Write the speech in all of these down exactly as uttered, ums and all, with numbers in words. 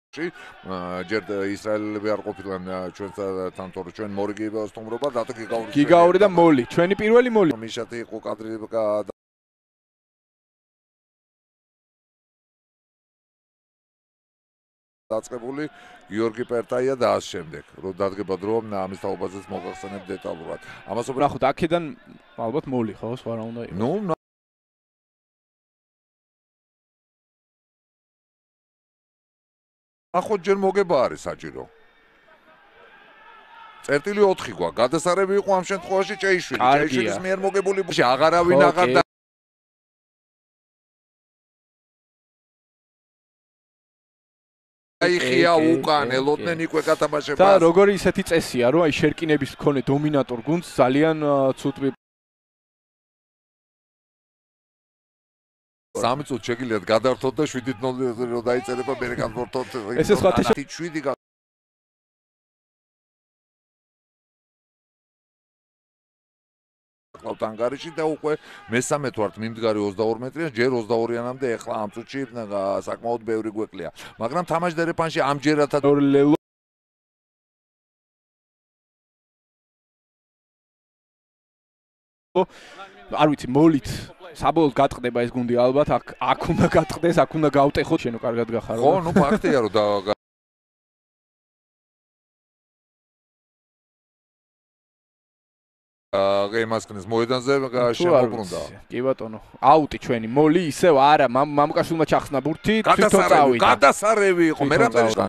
ჯერ ისრაელები არ ყოფილან ჩვენთან თორე ჩვენ მორიგება სტუმრობა დათო გიგაური გიგაური და მოლი ჩვენი პირველი მოლი მიშათი იყო კადრი დაწყებული გიორგი პერტაია და ამ შემდეგ რო დადგება დრო ამის თაობაზეც მოგახსენებ დეტალურად ამას ნახოთ აქედან ალბათ მოლი ხო სხვა რა უნდა იყოს ნუ ახოთ ჯერ მოგება არის საჭირო. წერტილი ოთხი გვა. გადასარევი იყო ამ შემთხვევაში ჭეიშვილი. ჭეიშვილის მიერ მოგებული აღარავინ აღარ და აიხია უკან ელოდნენ იკვე გათამაშებას. და როგორი ისეთი წესია რომ აი შერკინების მქონე დომინატორ გუნდს ძალიან ცუდ სამი წუთი შეგიძლიათ გადართოთ და შვიდით ნული რო დაიწერება მე განვორთოთ ესე სხვა შვიდი ყავთ ანგარიში და უკვე მესამე თუ არ მიმდგარი ოცდაორი მეტრიან ჯერ ოცდაორიანამდე ეხლა ამ წუთში საკმაოდ ბევრი გვეკლია მაგრამ თამაშდერეფანში ამჯერადაც არ ვიცი მოლით საბოლოოდ გატყდება ეს გუნდი ალბათ აქ აქ უნდა გატყდეს აქ უნდა გავტეხოთ შენო კარგად გახარო ხო ნუ ფაქტია რომ და აა იმასკნის მოედანზე შემოbrunდა კი ბატონო აუტი ჩვენი მოლი ისევ არა მამუკაშვილმა ჩახსნა ბურთი თვითონ წავიდა გადასარევი იყო მე რამდენი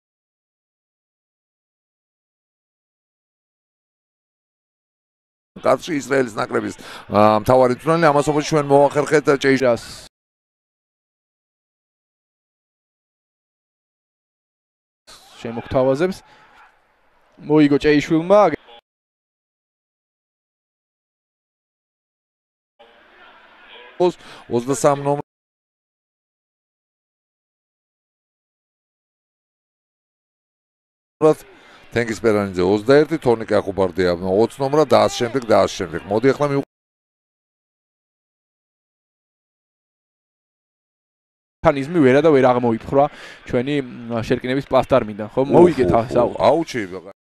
კაცი ისრაელის ნაკრების მთავარი მწვრთნელი ამას ოფიში ჩვენ მოახერხეთ ჭეიშას შემოგთავაზებს მოიგო ჭეიშვილმა ოცდასამი ნომრად თენგის პერანიძე ოცდაერთი თორნიკე ახუბარდია ოცი ნომრად და ამ შემდეგ და ამ შემდეგ მოდი ახლა მექანიზმი ვერა და ვერ აღმოიფხრა ჩვენი შერკინების პლასტარმიდან ხო მოვიგეთ ასაუ აუჩი